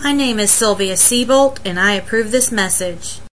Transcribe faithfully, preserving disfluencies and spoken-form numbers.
My name is Sylvia Seabolt, and I approve this message.